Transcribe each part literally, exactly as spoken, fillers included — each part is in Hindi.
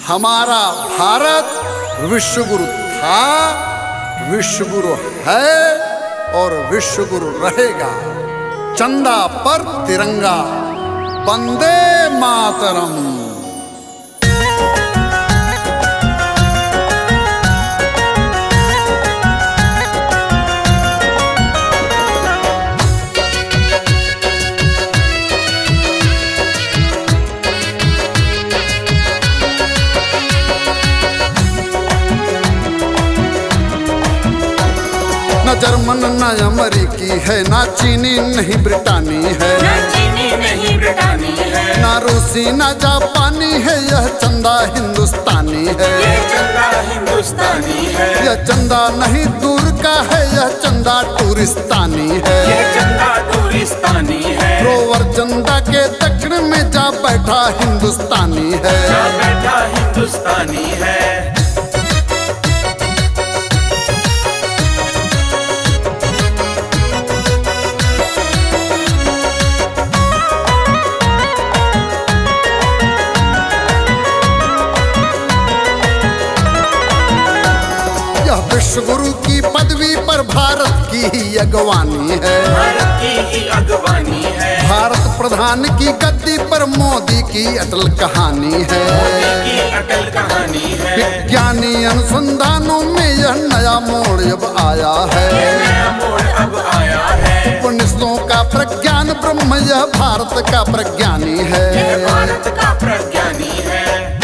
हमारा भारत विश्वगुरु था, विश्वगुरु है और विश्वगुरु रहेगा। चंदा पर तिरंगा, वंदे मातरम। न जर्मन न अमरीकी है, ना चीनी नहीं ब्रिटानी है, ना चीनी नहीं ब्रिटानी है, ना रूसी न जापानी है, यह चंदा हिंदुस्तानी है, ये चंदा हिंदुस्तानी है, यह चंदा नहीं दूर का है, यह चंदा टूरिस्तानी है, ये चंदा टूरिस्तानी है, रोवर चंदा के दक्षिण में जा बैठा हिंदुस्तानी है, जा बैठा हिंदुस्तानी है। विश्वगुरु की पदवी पर भारत की ही अगवानी है, भारत की ही अगवानी है, भारत प्रधान की गद्दी पर मोदी की अटल कहानी है, मोदी की अटल कहानी है। विज्ञानी अनुसंधानों में यह नया मोड़ अब आया है, ये नया मोड़ अब आया है। उपनिषदों का प्रज्ञान ब्रह्म यह भारत का प्रज्ञानी है, यह भारत का प्रज्ञानी है।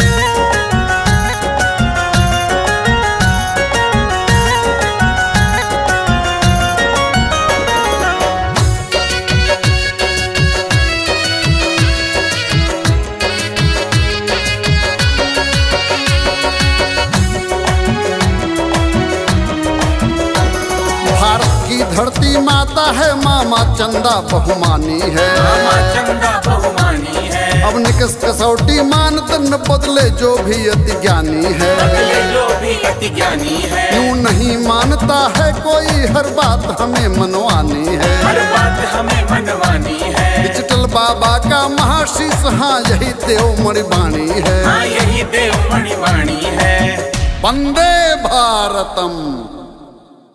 धरती माता है, मामा चंदा बहुमानी है, मामा चंदा बहुमानी है। अब निकस कसौटी मानत न बदले जो भी अति ज्ञानी है, बदले जो भी अति ज्ञानी है। यूं नहीं मानता है कोई, हर बात हमें मनवानी है, हर बात हमें मनवानी है। डिजिटल बाबा का महाशीष, हाँ यही देव मणिवाणी है, हाँ यही देव मणिवाणी है। वंदे भारतम।